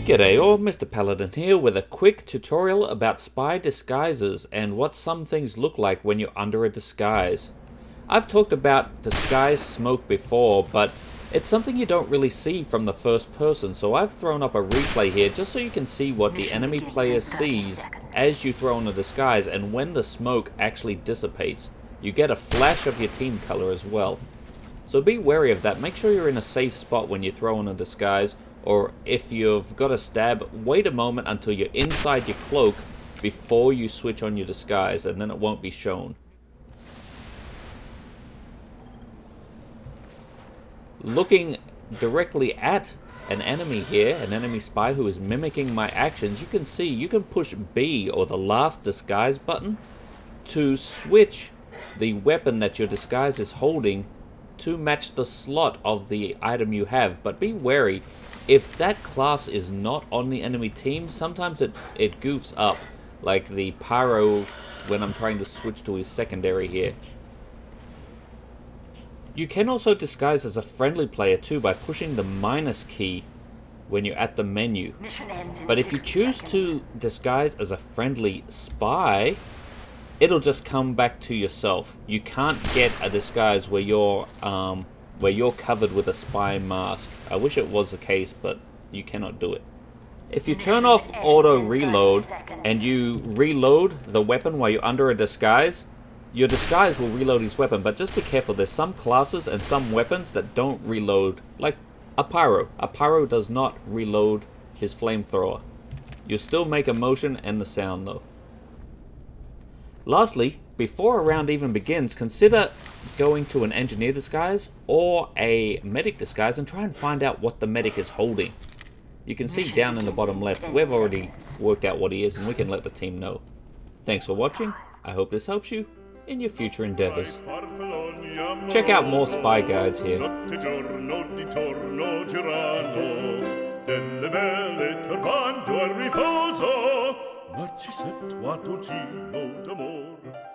G'day all, MrPaladin here with a quick tutorial about spy disguises and what some things look like when you're under a disguise. I've talked about disguise smoke before, but it's something you don't really see from the first person, so I've thrown up a replay here just so you can see what the enemy player sees as you throw on a disguise, and when the smoke actually dissipates, you get a flash of your team color as well. So be wary of that. Make sure you're in a safe spot when you throw on a disguise, or if you've got a stab, wait a moment until you're inside your cloak before you switch on your disguise, and then it won't be shown. Looking directly at an enemy here, an enemy spy who is mimicking my actions, you can see you can push B, or the last disguise button, to switch the weapon that your disguise is holding to match the slot of the item you have. But be wary, if that class is not on the enemy team, sometimes it goofs up, like the pyro when I'm trying to switch to his secondary here. You can also disguise as a friendly player too by pushing the minus key when you're at the menu. But if you choose to disguise as a friendly spy, it'll just come back to yourself. You can't get a disguise where you're covered with a spy mask. I wish it was the case, but you cannot do it. If you turn off auto reload and you reload the weapon while you're under a disguise, your disguise will reload his weapon, but just be careful. There's some classes and some weapons that don't reload, like a pyro. A pyro does not reload his flamethrower. You'll still make a motion and the sound though. Lastly, before a round even begins, consider going to an engineer disguise or a medic disguise and try and find out what the medic is holding. You can see down in the bottom left, we've already worked out what he is and we can let the team know. Thanks for watching. I hope this helps you in your future endeavors. Check out more spy guides here. Ma ci sei tu d'amore.